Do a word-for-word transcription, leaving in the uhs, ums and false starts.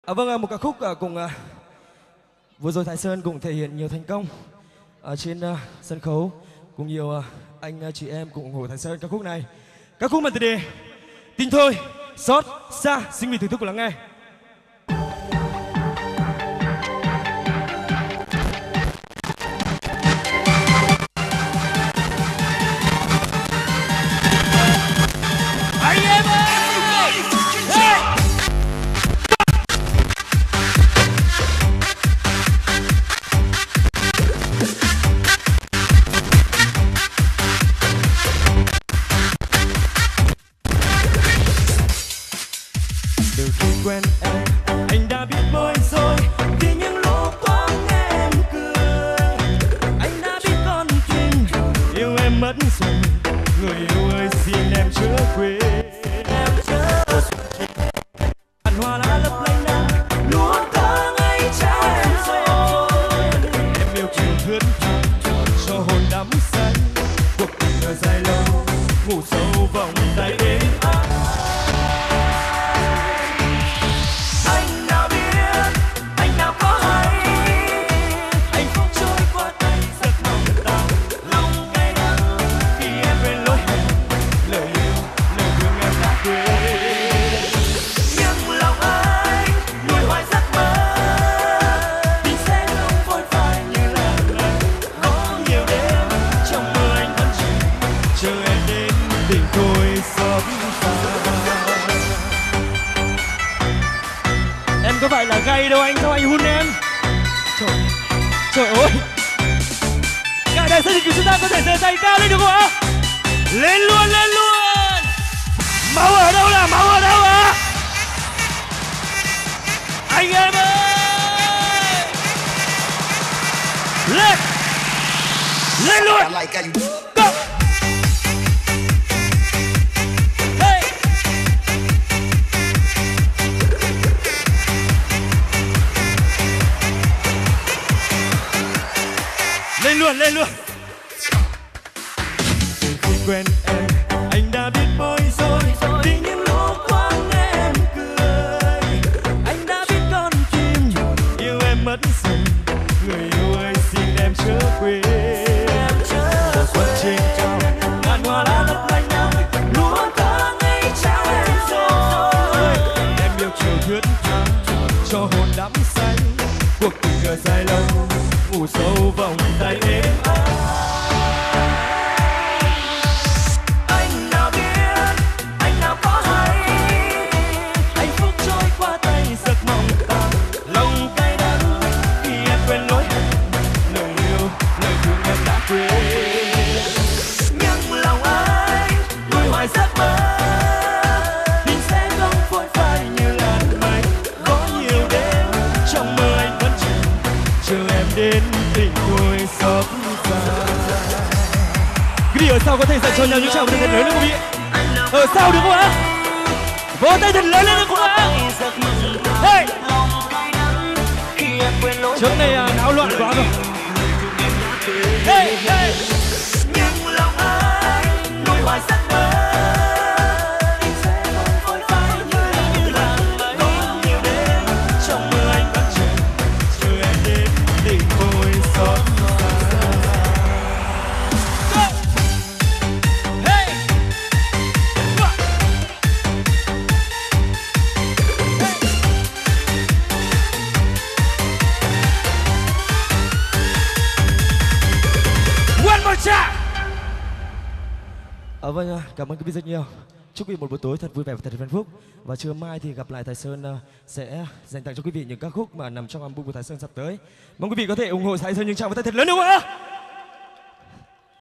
À, vâng, một ca khúc à, cùng à, vừa rồi Thái Sơn cũng thể hiện nhiều thành công ở trên à, sân khấu, cùng nhiều à, anh à, chị em cùng ủng hộ Thái Sơn ca khúc này. Ca khúc mang tựa đề Tình Thôi Xót Xa, xin quý vị thưởng thức cùng lắng nghe. Quen em, anh đã biết bối rối vì những lúc thoáng nghe em cười. Anh đã biết con tim yêu em mất rồi, người yêu ơi xin em chớ quên. Em chớ quên. Hàn hoa lá lấp lánh nắng, lúa thơ ngây trao em rồi. Em yêu chiều thướt tha cho hồn đắm say, cuộc tình dài lâu ngủ sâu vòng tay êm ái. Có phải là gay đâu anh, sao anh hun em? Trời, trời ơi! Cả đại sân của chúng ta có thể giơ tay cao lên được không ạ? Lên luôn, lên luôn! Máu ở đâu là máu ở đâu ạ? Anh em ơi! Lên! Lên luôn! Go! Lên luôn, lên luôn. Từ khi quen em, anh đã biết bối rối vì những lúc thoáng nghe em cười. Anh đã biết con tim yêu em mất rồi, người yêu ơi xin em chớ quên. Một xuân trên cao, ngàn hoa lá lấp lánh nắng, lúa thơ ngây trao em rồi. Em yêu chiều thướt tha cho hồn đắm say, cuộc tình cờ dài lâu ngủ sâu vòng tay êm ái. Anh nào biết, anh nào có hay, hạnh phúc trôi qua tay giấc mộng tàn, lòng cay đắng khi em quên lối hẹn, lời yêu, lời thương em đã quên. Nhưng lòng anh nuôi hoài giấc mơ, tình sẽ không phôi phai như làn mây. Có nhiều đêm trong mơ anh vẫn chờ, chờ em đến tình thôi xót xa. Quý vị ở sau có thể dành cho nhau những tràng vỗ tay thật lớn lên quý vị. Ở sau được không ạ? Vỗ tay thật lớn lên được không ạ? Hey! Trước này à, não loạn quá rồi. Hey, hey! Nhưng lòng anh nuôi hoài giấc mơ, tình sẽ không phôi phai như làn mây. Có nhiều đêm trong mơ anh vẫn chờ, chờ em đến tình thôi xót xa. À, vâng, cảm ơn quý vị rất nhiều. Chúc quý vị một buổi tối thật vui vẻ và thật hạnh phúc. Và trưa mai thì gặp lại Thái Sơn uh, sẽ dành tặng cho quý vị những ca khúc mà nằm trong album của Thái Sơn sắp tới. Mong quý vị có thể ủng hộ Thái Sơn những tràng vỗ tay thật lớn đúng không ạ?